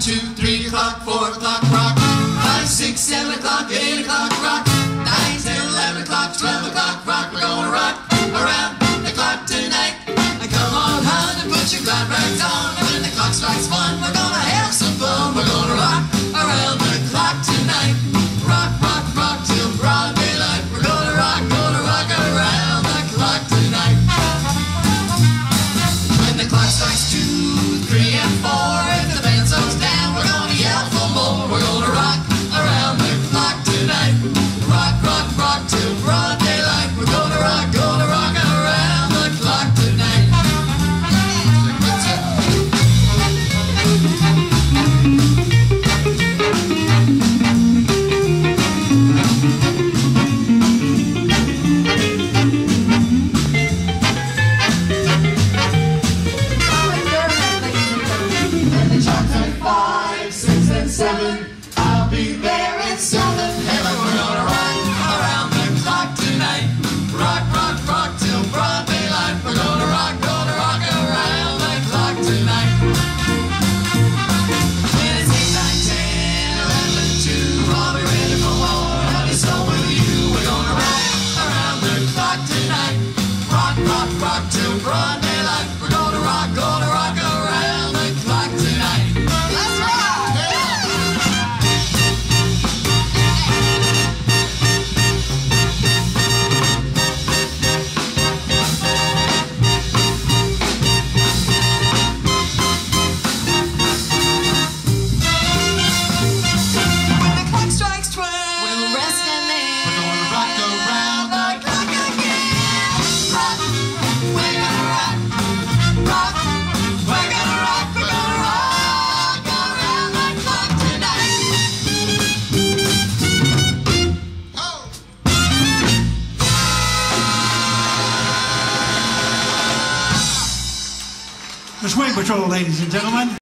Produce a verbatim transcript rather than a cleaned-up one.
two, three o'clock, four o'clock, rock. Five, six, seven o'clock, eight o'clock, rock. Nine, ten, eleven o'clock, twelve o'clock, rock. We're gonna rock around the clock tonight. And come on, hon, and put your glad rags on. And when the clock strikes one, we're gonna have some fun. We're gonna rock around the clock tonight. Rock, rock, rock till broad daylight. We're gonna rock, gonna rock around the clock tonight. When the clock strikes two, three, and four, if the band slows down, we're gonna yell for more. We're gonna rock around the clock tonight. Rock, rock, rock till broad daylight. We're gonna rock, gonna rock around the clock tonight. Five, six, and seven. I'll be there in seven. Heaven, we're gonna rock around the clock tonight. Rock, rock, rock till broad daylight. We're gonna rock, gonna rock around the clock tonight. When it's eight, nine, ten, eleven, two, I'll be ready for more. Honey, so will you. We're gonna rock around the clock tonight. Rock, rock, rock till broad daylight. We're gonna rock, gonna rock around the clock tonight. Let's rock! When the clock strikes twelve, we'll rest and then we're gonna rock around the clock again. Rock, we're gonna rock, rock, we're gonna rock, we're gonna rock around the clock tonight. Oh. The Swing Patrol, ladies and gentlemen.